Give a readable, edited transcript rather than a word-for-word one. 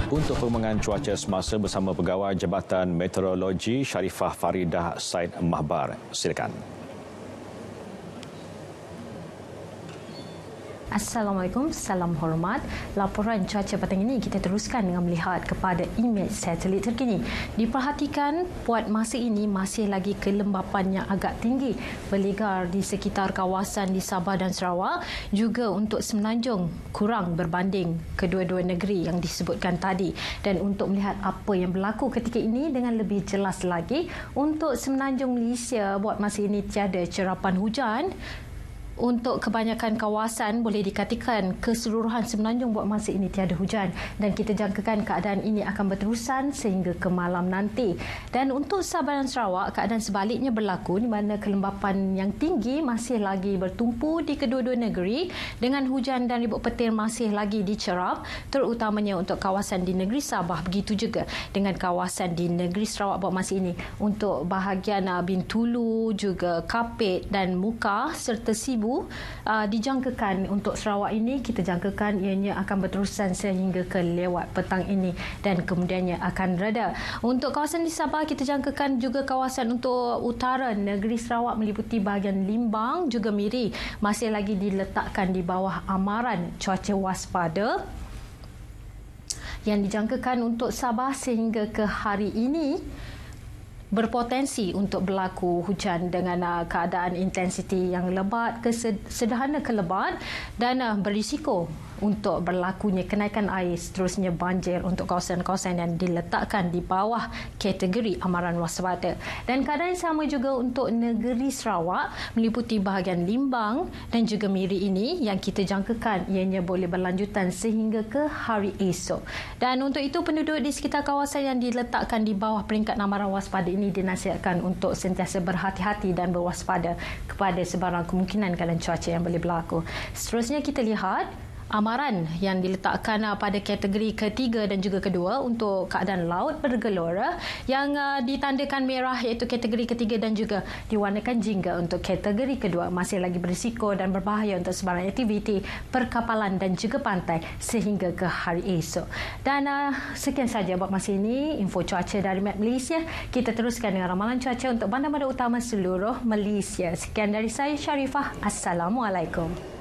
Untuk perkembangan cuaca semasa bersama Pegawai Jabatan Meteorologi Sharifah Faridah Said Mahbar. Silakan. Assalamualaikum, salam hormat. Laporan cuaca petang ini kita teruskan dengan melihat kepada imej satelit terkini. Diperhatikan buat masa ini masih lagi kelembapan yang agak tinggi berlegar di sekitar kawasan di Sabah dan Sarawak, juga untuk Semenanjung kurang berbanding kedua-dua negeri yang disebutkan tadi. Dan untuk melihat apa yang berlaku ketika ini dengan lebih jelas lagi, untuk Semenanjung Malaysia buat masa ini tiada cerapan hujan. Untuk kebanyakan kawasan boleh dikatakan keseluruhan Semenanjung buat masa ini tiada hujan, dan kita jangkakan keadaan ini akan berterusan sehingga ke malam nanti. Dan untuk Sabah dan Sarawak, keadaan sebaliknya berlaku di mana kelembapan yang tinggi masih lagi bertumpu di kedua-dua negeri dengan hujan dan ribut petir masih lagi dicerap, terutamanya untuk kawasan di negeri Sabah. Begitu juga dengan kawasan di negeri Sarawak buat masa ini. Untuk bahagian Bintulu, juga Kapit dan Muka serta Sibu dijangkakan untuk Sarawak ini, kita jangkakan ianya akan berterusan sehingga ke lewat petang ini dan kemudiannya akan reda. Untuk kawasan di Sabah, kita jangkakan juga kawasan untuk utara negeri Sarawak meliputi bahagian Limbang juga Miri masih lagi diletakkan di bawah amaran cuaca waspada yang dijangkakan untuk Sabah sehingga ke hari ini berpotensi untuk berlaku hujan dengan keadaan intensiti yang lebat ke sederhana ke lebat dan berisiko untuk berlakunya kenaikan air, seterusnya banjir untuk kawasan-kawasan yang diletakkan di bawah kategori amaran waspada. Dan keadaan sama juga untuk negeri Sarawak meliputi bahagian Limbang dan juga Miri ini yang kita jangkakan ianya boleh berlanjutan sehingga ke hari esok. Dan untuk itu penduduk di sekitar kawasan yang diletakkan di bawah peringkat amaran waspada ini dinasihatkan untuk sentiasa berhati-hati dan berwaspada kepada sebarang kemungkinan keadaan cuaca yang boleh berlaku. Seterusnya kita lihat amaran yang diletakkan pada kategori ketiga dan juga kedua untuk keadaan laut bergelora yang ditandakan merah iaitu kategori ketiga dan juga diwarnakan jingga untuk kategori kedua. Masih lagi berisiko dan berbahaya untuk sebarang aktiviti perkapalan dan juga pantai sehingga ke hari esok. Dan sekian saja buat masa ini info cuaca dari Met Malaysia. Kita teruskan dengan ramalan cuaca untuk bandar-bandar utama seluruh Malaysia. Sekian dari saya Sharifah. Assalamualaikum.